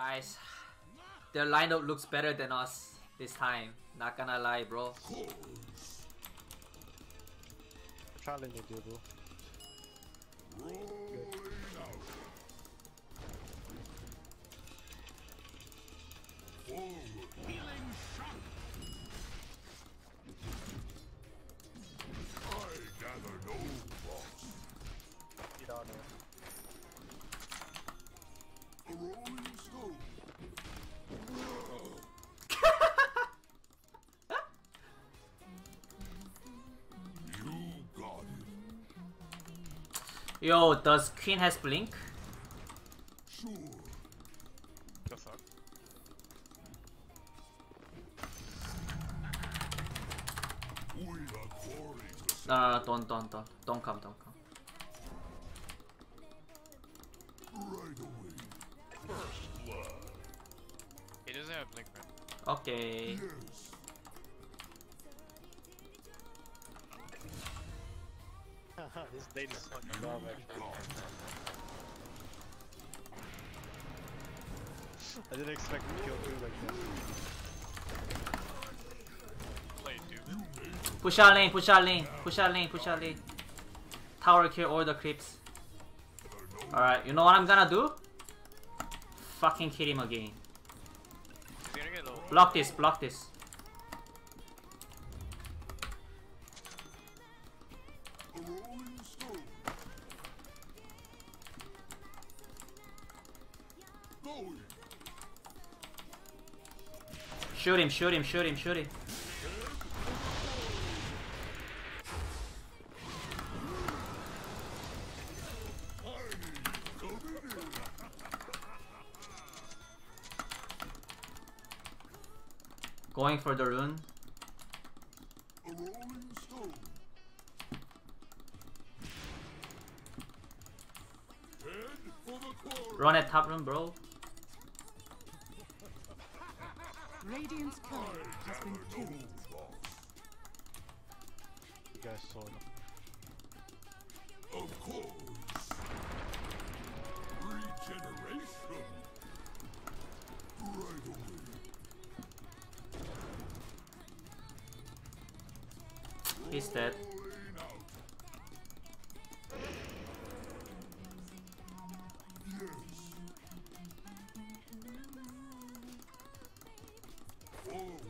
Guys, their lineup looks better than us this time. Not gonna lie, bro. Challenge you, bro. Healing shot. I gather no loss. Get out there. A rolling stone. You got it. Yo, does Queen has blink? Sure. The fuck? We are quarries to No, don't come. right away. First blood. He doesn't have blink, man. Okay. Yes. This lady is fucking dumb, actually. I didn't expect to kill two like that. Play two. Push our lane. Tower kill all the creeps. Alright, you know what I'm gonna do? Fucking kill him again. He's gonna get low. Block this. A rolling stone. Going. Shoot him. Going for the rune. A rolling stone. Head for the quarry. Run at top rune, bro. Radiant's turret has been killed. You guys saw him. Of course. Regeneration. Right away. He's dead. Rolling out. Yes. Forward.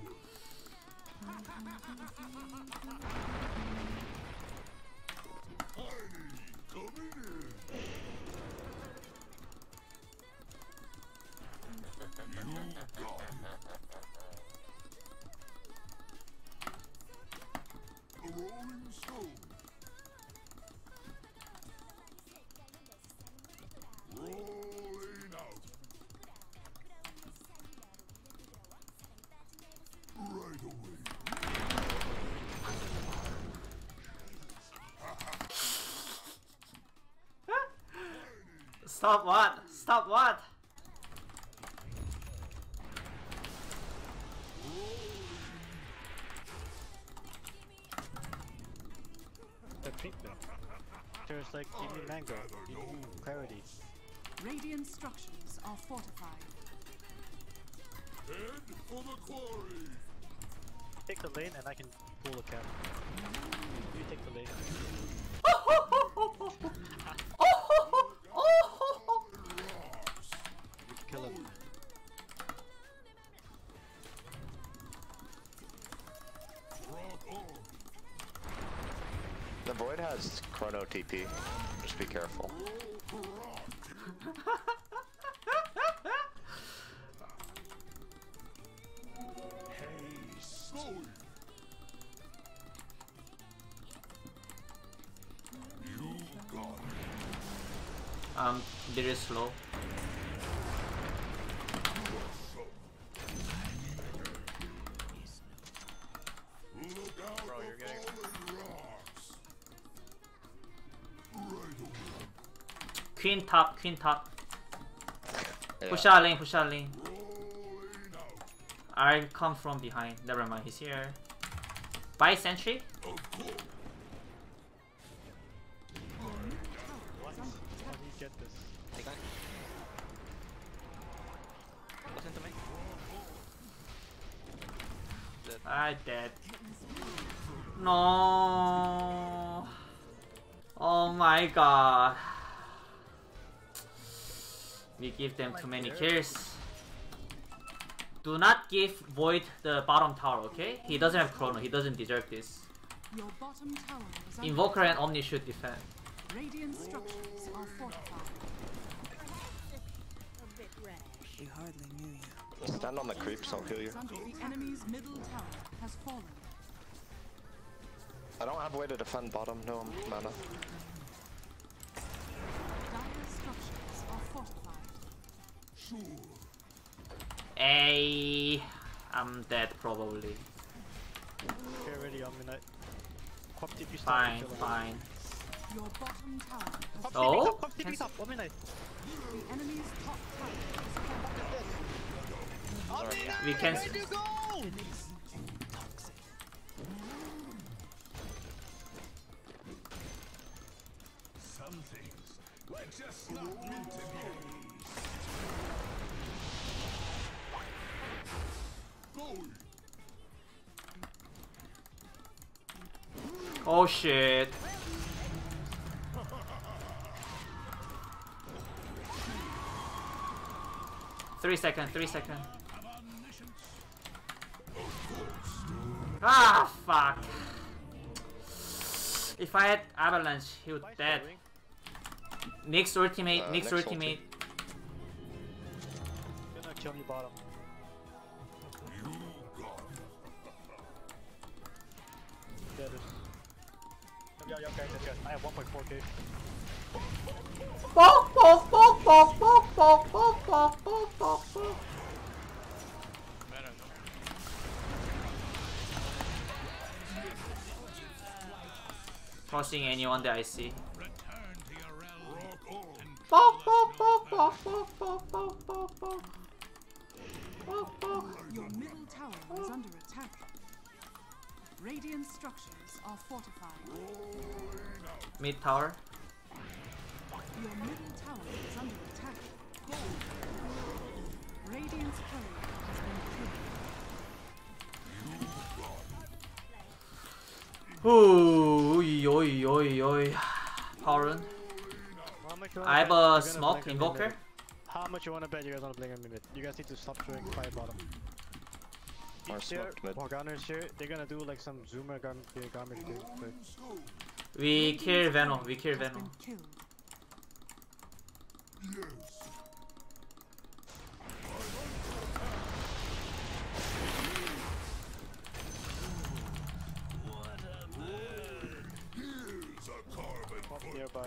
Tiny coming in. You got it. A rolling stone. Rolling out. Right away. Stop what? The treatment. There's like, give me mango, give me clarity. Radiant structures are fortified. Head for the quarry. Take the lane and I can pull the cap. You take the lane. Rocks. You kill him. Rock on. The Void has Chrono TP. Just be careful. Roll rock. Haste. Going. You got it. Very slow. Look out Bro, for you're getting- falling rocks. Right away. Queen top. Yeah. Push our lane. Rolling out. I'll come from behind. Never mind, he's here. Buy sentry. Of course. What? How do you get this? I dead. No. Oh my god. We give them too many kills. Do not give Void the bottom tower, okay? He doesn't have Chrono, he doesn't deserve this. Your bottom tower is under Invoker and Omni should defend. Radiant structures are fortified. We hardly knew you. Stand on the creeps, I'll heal you. The enemy's middle tower has fallen. I don't have a way to defend bottom, no mana. Dire structures are fortified. Hey, I'm dead probably. Get ready, Omni-Knight. Quap TP stop. Fine, fine. Your bottom tower has Oh? Quap TP stop, Omni-Knight. The enemy's top tower is fallen. We can. Where'd you go? Some things were just not meant to be. Going. Oh shit. Three seconds. Ah, fuck. If I had Avalanche, he would dead. Next ultimate, next next ultimate. Gonna kill me bottom. Yeah, this. Yeah, guys. I have 1.4k. Crossing anyone that I see. Your middle tower is under attack. Radiant structures are fortified. Mid tower. Your middle tower is under attack. Radiant's courier has been killed. Oi. Power run. I have a smoke invoker. How much you wanna bet you guys wanna blink on mid? You guys need to stop throwing fire bottom. Or Each here, smoked mid. Morgana's here, they're gonna do like some zoomer garbage thing. But We kill Venom. We kill Has Venom. been killed. Here's a carbon Quap foot nearby.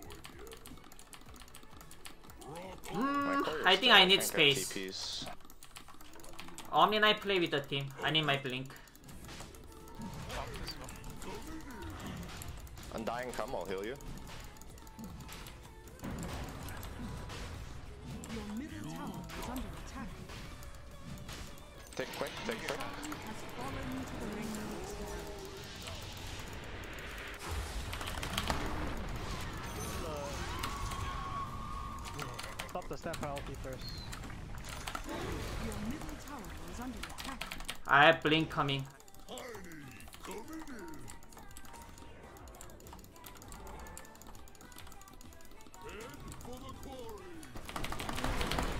My courier's I think dead, I need can't get space. TPs. Omni and I play with the team. I need my blink. Undying, come, I'll heal you. Your middle tower is under attack. Take quick. Has fallen to the ring of its Stop the snap ulti first. Your middle tower is under attack. I have blink coming. tiny coming in. Head for the quarry.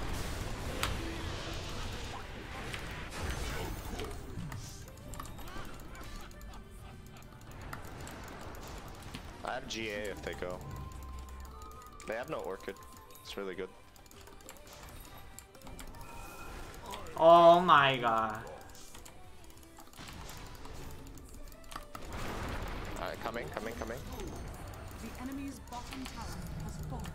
I have GA if they go. They have no Orchid. It's really good. Oh my god. Alright, coming. The enemy's bottom tower has fallen.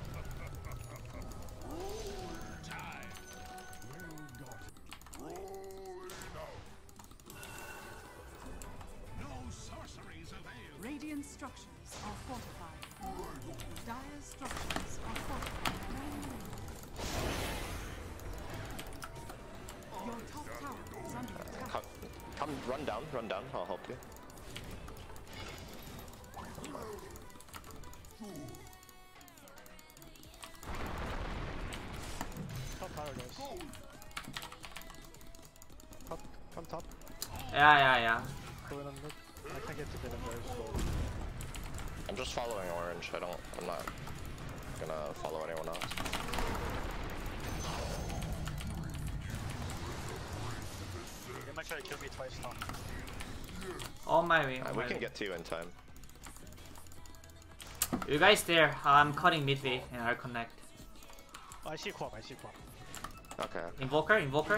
Radiant structures are fortified. Dire structures are fortified. Your top tower is under attack. Come, run down, I'll help you. Top tower guys. Come top. Yeah. Go in on mid. I can't get to mid, I'm very slow. I'm just following orange. I'm not gonna follow anyone else. They might try to kill me twice now. On my way. We can get to you in time. You guys there. I'm cutting midway and I'll connect. Oh, I see Quap, I see Quap. Okay. Invoker.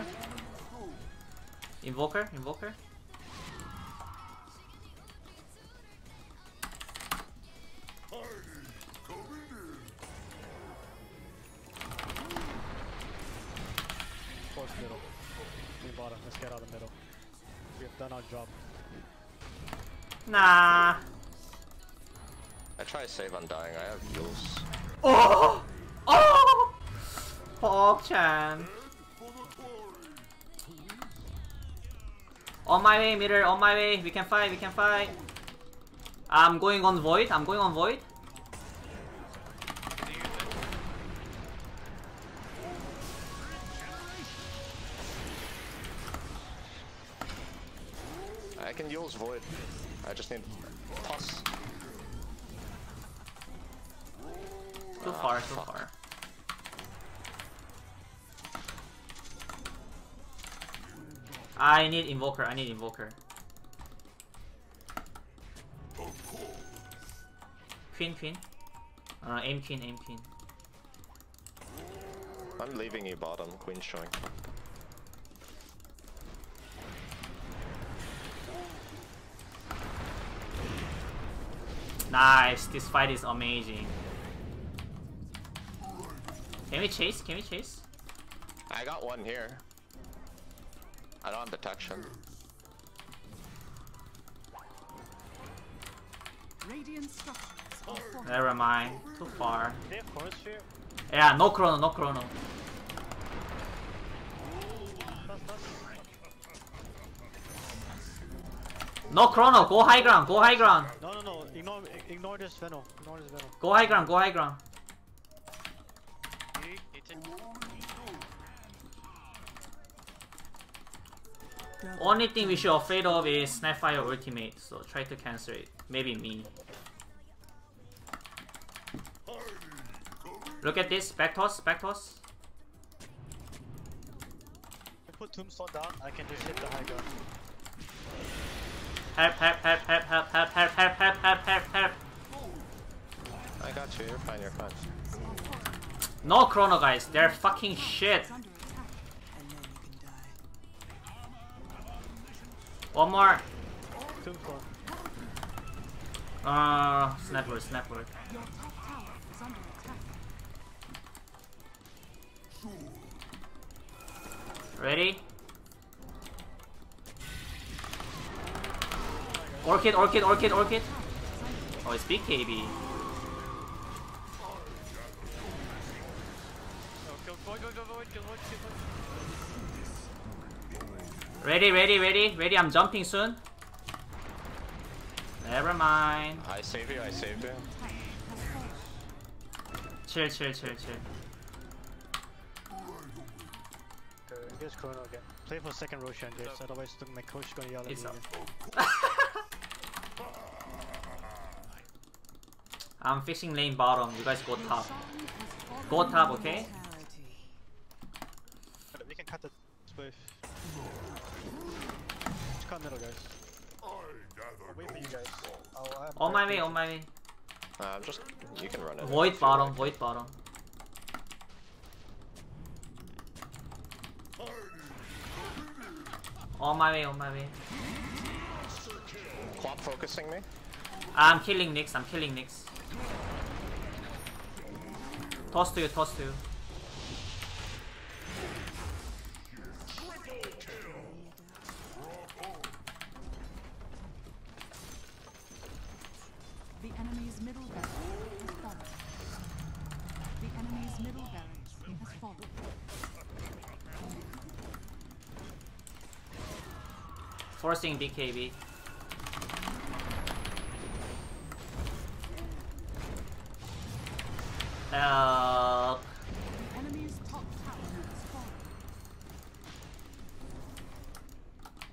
Force middle. Main bottom, let's get out of the middle. We have done our job. Nah. I try to save Undying. I have heals. Oh! Pog-chan. On my way, mirror, on my way. We can fight. I'm going on void. I can use Void. I just need toss. Too far. I need invoker. Queen. Aim queen. I'm leaving you bottom. Queen's showing. Nice. This fight is amazing. Can we chase? I got one here. I don't have detection. Radiant structures are fortified. Never mind. Too far. They have Chorus Sphere? Yeah, no chrono. Toss. No chrono. Go high ground. No. Ignore this Venom. Go high ground. Only thing we should afraid of is Snapfire ultimate, so try to cancel it. Maybe me. Look at this, back toss. I put Tombstone down, I can just hit the high ground. Help. I got you. You're fine. No chrono, guys. They're fucking shit. And then you can die. One more. Tombstone. Snap word. Your top tower is under attack. Ready? Orchid. Oh, it's BKB. Go. Ready. I'm jumping soon. Never mind. I save you. Chill. Here's Chrono again. Play for second Roshan, guys. Otherwise, my coach is gonna yell at me It's up. again. I'm fixing lane bottom. You guys go top. Go top, okay? Brutality. We can cut the wave. Just cut middle, guys. I'll wait for you guys. On my way. I'm just. You can run it. Void bottom. On my way. Quap focusing me. I'm killing Nyx. Toss to you. The enemy's middle barracks has fallen. Forcing BKB. Help. Enemy's top tower has fallen.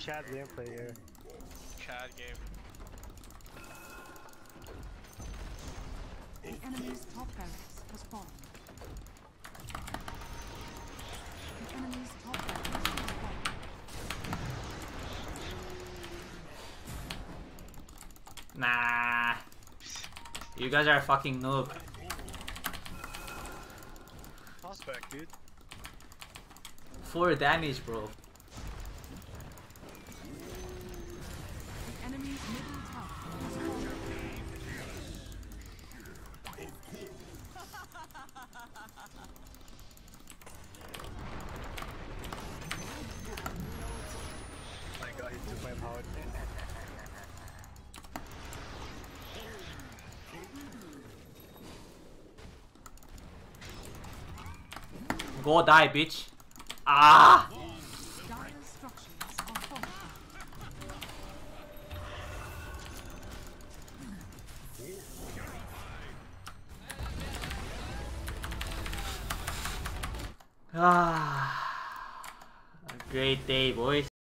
Chad gameplay here. Chad game. The enemy's top barracks has fallen. The enemy's top barracks has fallen. Nah. You guys are a fucking noob. Toss back, dude. 4 damage, bro. The enemy's middle tower has fallen. My god, he took my power. Go die, bitch. Ah! Dire structures are fortified. Ah. A great day, boys.